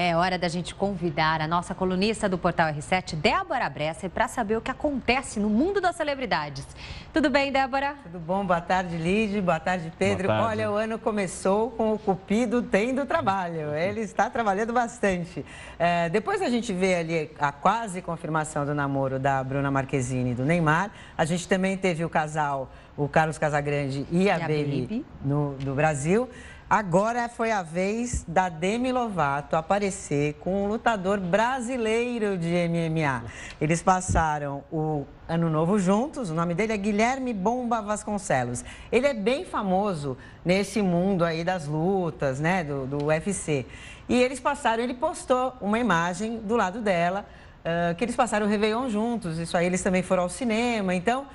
É hora da gente convidar a nossa colunista do Portal R7, Débora Bresser, para saber o que acontece no mundo das celebridades. Tudo bem, Débora? Tudo bom? Boa tarde, Lídia. Boa tarde, Pedro. Boa tarde. Olha, o ano começou com o Cupido tendo trabalho. Ele está trabalhando bastante. Depois a gente vê ali a quase confirmação do namoro da Bruna Marquezine e do Neymar. A gente também teve o casal, o Carlos Casagrande e a Baby do Brasil. Agora foi a vez da Demi Lovato aparecer com um lutador brasileiro de MMA. Eles passaram o Ano Novo juntos, o nome dele é Guilherme Bomba Vasconcelos. Ele é bem famoso nesse mundo aí das lutas, né, do UFC. E ele postou uma imagem do lado dela, que eles passaram o Réveillon juntos, isso aí eles também foram ao cinema, então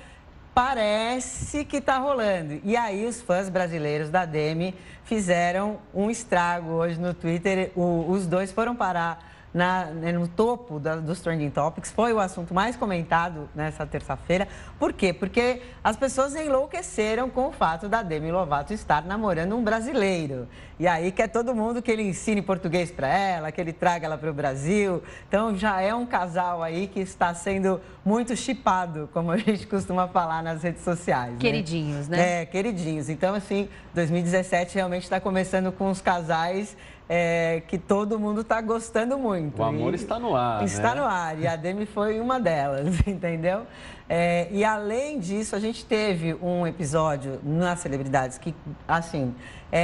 parece que tá rolando. E aí os fãs brasileiros da Demi fizeram um estrago hoje no Twitter. Os dois foram parar no topo dos Trending Topics. Foi o assunto mais comentado nessa terça-feira. Por quê? Porque as pessoas enlouqueceram com o fato da Demi Lovato estar namorando um brasileiro. E aí quer todo mundo que ele ensine português para ela, que ele traga ela para o Brasil. Então já é um casal aí que está sendo muito chipado, como a gente costuma falar nas redes sociais. Queridinhos, né? É, queridinhos. Então, assim, 2017 realmente está começando com os casais que todo mundo está gostando muito. O amor está no ar, Está no ar, e a Demi foi uma delas, entendeu? E além disso, a gente teve um episódio nas celebridades que, assim,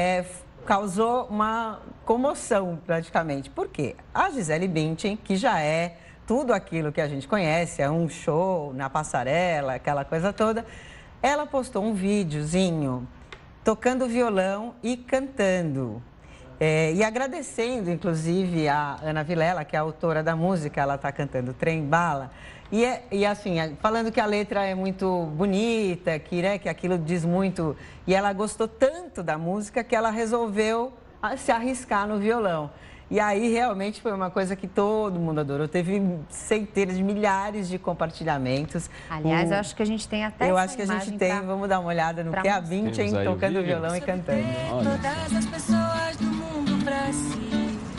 causou uma comoção praticamente. Por quê? A Gisele Bündchen, que já é tudo aquilo que a gente conhece, é um show na passarela, aquela coisa toda, ela postou um videozinho tocando violão e cantando. E agradecendo, inclusive, a Ana Vilela, que é a autora da música, ela está cantando Trem Bala. E assim, falando que a letra é muito bonita, que aquilo diz muito. E ela gostou tanto da música que ela resolveu se arriscar no violão. E aí, realmente, foi uma coisa que todo mundo adorou. Teve centenas de milhares de compartilhamentos. Aliás, eu acho que a gente tem até Eu essa acho que a gente imagem tem. Vamos dar uma olhada no que é a Bündchen tocando violão e cantando. Todas as pessoas do mundo pra si.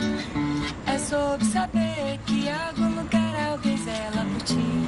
É sobre saber que algum lugar alguém zela por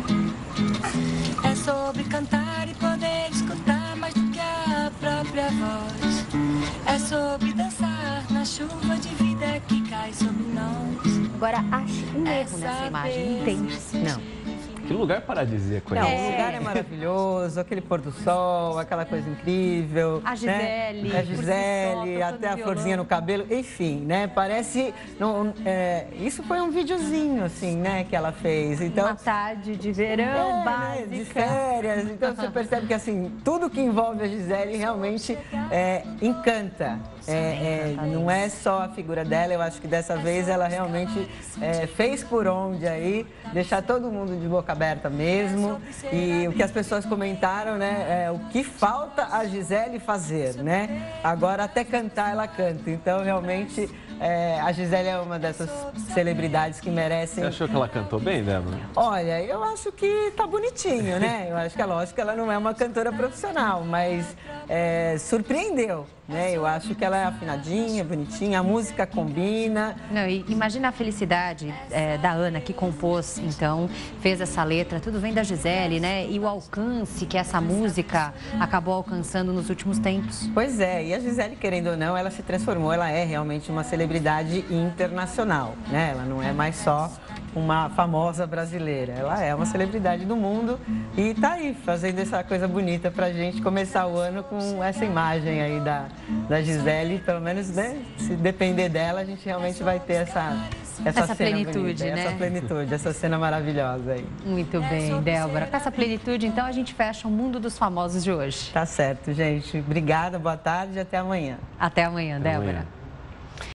ti. É sobre cantar e poder escutar mais do que a própria voz. É sobre dançar na chuva de vida que cai sobre nós. Agora, acho um erro nessa imagem, não tem. Não. Que lugar paradisíaco, Não, o lugar é maravilhoso, aquele pôr do sol, aquela coisa incrível. A Gisele. Né? A Gisele, até a florzinha no cabelo, enfim, né? Parece... isso foi um videozinho, assim, né, que ela fez. Então, uma tarde de verão básica. De férias. Então, você percebe que, assim, tudo que envolve a Gisele realmente encanta. Não é só a figura dela, eu acho que dessa vez ela realmente fez por onde aí, deixar todo mundo de boca aberta mesmo. E o que as pessoas comentaram, né, o que falta a Gisele fazer, né? Agora até cantar ela canta, então realmente a Gisele é uma dessas celebridades que merecem... Você achou que ela cantou bem, Débora? Olha, eu acho que tá bonitinho, né? Eu acho que é lógico que ela não é uma cantora profissional, mas surpreendeu, né? Eu acho que ela é afinadinha, bonitinha, a música combina. Não, e imagina a felicidade da Ana, que compôs, então, fez essa letra, tudo vem da Gisele, né? E o alcance que essa música acabou alcançando nos últimos tempos. Pois é, e a Gisele, querendo ou não, ela se transformou, ela é realmente uma celebridade internacional, né? Ela não é mais só uma famosa brasileira, ela é uma celebridade do mundo e tá aí fazendo essa coisa bonita pra gente começar o ano com essa imagem aí da Gisele, pelo menos, né, se depender dela, a gente realmente vai ter essa cena plenitude, bonita, né? Essa plenitude, essa cena maravilhosa aí. Muito bem, Débora. Com essa plenitude, então, a gente fecha o Mundo dos Famosos de hoje. Tá certo, gente. Obrigada, boa tarde e até amanhã. Até amanhã, Até Débora. amanhã.